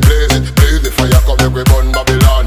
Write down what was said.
blaze it. Blaze the fire, come make we burn Babylon.